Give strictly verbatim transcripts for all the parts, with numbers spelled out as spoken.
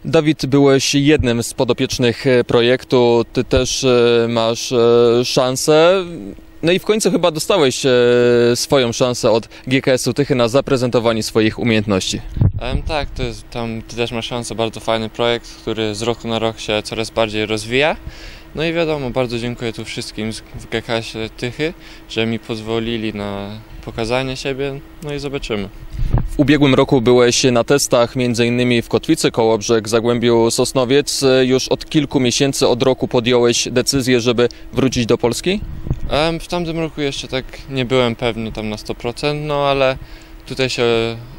Dawid, byłeś jednym z podopiecznych projektu, ty też masz szansę. No i w końcu chyba dostałeś swoją szansę od G K S-u Tychy na zaprezentowanie swoich umiejętności. Um, tak, to jest, tam ty też masz szansę, bardzo fajny projekt, który z roku na rok się coraz bardziej rozwija. No i wiadomo, bardzo dziękuję tu wszystkim w G K S-ie Tychy, że mi pozwolili na pokazanie siebie, no i zobaczymy. W ubiegłym roku byłeś na testach między innymi w Kotwicy, Kołobrzeg, Zagłębiu, Sosnowiec. Już od kilku miesięcy, od roku podjąłeś decyzję, żeby wrócić do Polski? Um, w tamtym roku jeszcze tak nie byłem pewny tam na sto procent, no ale tutaj się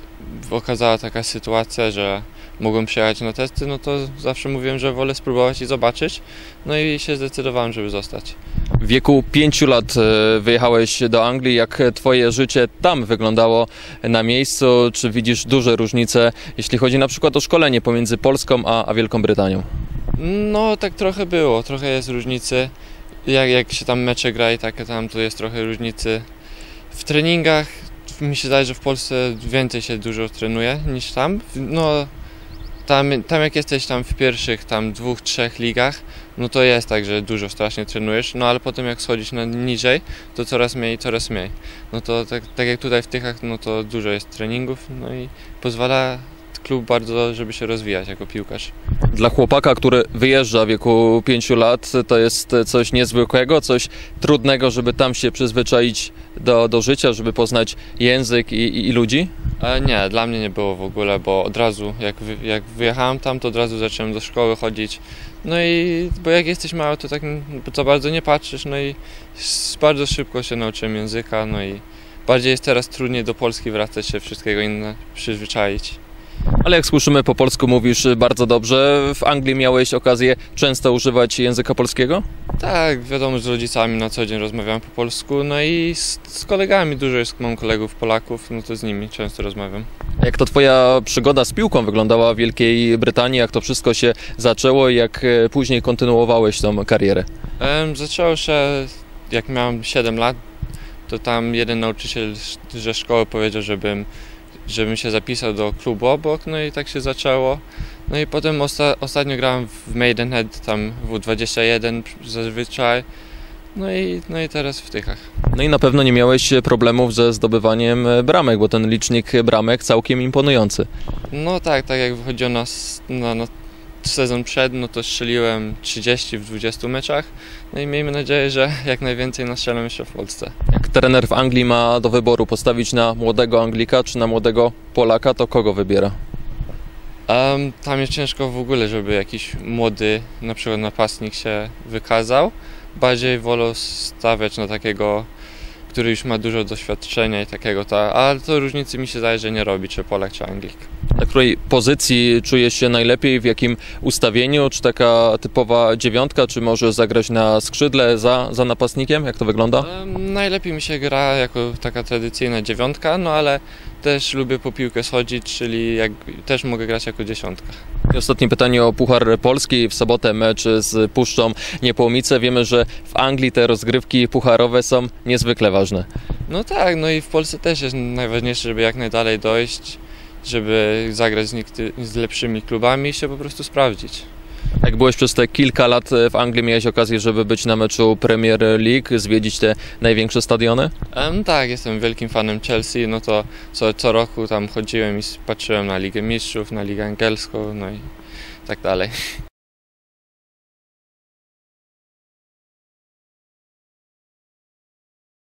okazała taka sytuacja, że mogłem przyjechać na testy, no to zawsze mówiłem, że wolę spróbować i zobaczyć, no i się zdecydowałem, żeby zostać. W wieku pięciu lat wyjechałeś do Anglii. Jak twoje życie tam wyglądało na miejscu? Czy widzisz duże różnice, jeśli chodzi na przykład o szkolenie pomiędzy Polską a, a Wielką Brytanią? No tak trochę było, trochę jest różnicy. Jak, jak się tam mecze gra i takie tam, to jest trochę różnicy. W treningach mi się zdaje, że w Polsce więcej się dużo trenuje niż tam. No, tam, tam jak jesteś tam w pierwszych tam dwóch, trzech ligach, no to jest tak, że dużo strasznie trenujesz, no ale potem jak schodzisz na niżej, to coraz mniej, coraz mniej. No to tak, tak jak tutaj w Tychach, no to dużo jest treningów, no i pozwala klub bardzo, żeby się rozwijać jako piłkarz. Dla chłopaka, który wyjeżdża w wieku pięciu lat, to jest coś niezwykłego, coś trudnego, żeby tam się przyzwyczaić do, do życia, żeby poznać język i, i, i ludzi? E, nie, dla mnie nie było w ogóle, bo od razu jak, wy, jak wyjechałem tam, to od razu zacząłem do szkoły chodzić. No i bo jak jesteś mały, to tak za bardzo nie patrzysz, no i bardzo szybko się nauczyłem języka, no i bardziej jest teraz trudniej do Polski wracać się, wszystkiego innego przyzwyczaić. Ale jak słyszymy, po polsku mówisz bardzo dobrze. W Anglii miałeś okazję często używać języka polskiego? Tak, wiadomo, z rodzicami na co dzień rozmawiam po polsku, no i z, z kolegami, dużo jest, mam kolegów Polaków, no to z nimi często rozmawiam. Jak to twoja przygoda z piłką wyglądała w Wielkiej Brytanii? Jak to wszystko się zaczęło i jak później kontynuowałeś tą karierę? Um, zaczęło się, jak miałem siedem lat, to tam jeden nauczyciel ze szkoły powiedział, żebym żebym się zapisał do klubu obok, no i tak się zaczęło. No i potem osta ostatnio grałem w Maidenhead, tam W dwadzieścia jeden zazwyczaj, no i, no i teraz w Tychach. No i na pewno nie miałeś problemów ze zdobywaniem bramek, bo ten licznik bramek całkiem imponujący. No tak, tak jak wychodziło na, na, na sezon przed, no to strzeliłem trzydzieści w dwudziestu meczach, no i miejmy nadzieję, że jak najwięcej nastrzelam jeszcze w Polsce. Jak trener w Anglii ma do wyboru postawić na młodego Anglika czy na młodego Polaka, to kogo wybiera? Um, tam jest ciężko w ogóle, żeby jakiś młody, na przykład napastnik się wykazał. Bardziej wolę stawiać na takiego, który już ma dużo doświadczenia i takiego, ta, ale to różnicy mi się zdaje, że nie robi, czy Polak, czy Anglik. Na której pozycji czujesz się najlepiej, w jakim ustawieniu? Czy taka typowa dziewiątka, czy może zagrać na skrzydle za, za napastnikiem? Jak to wygląda? Um, najlepiej mi się gra jako taka tradycyjna dziewiątka, no ale też lubię po piłkę schodzić, czyli jak, też mogę grać jako dziesiątka. I ostatnie pytanie o Puchar Polski. W sobotę mecz z Puszczą Niepołomice. Wiemy, że w Anglii te rozgrywki pucharowe są niezwykle ważne. No tak, no i w Polsce też jest najważniejsze, żeby jak najdalej dojść, żeby zagrać z, z lepszymi klubami i się po prostu sprawdzić. Jak byłeś przez te kilka lat w Anglii, miałeś okazję, żeby być na meczu Premier League, zwiedzić te największe stadiony? Um, tak, jestem wielkim fanem Chelsea, no to co, co roku tam chodziłem i patrzyłem na Ligę Mistrzów, na Ligę Angielską, no i tak dalej.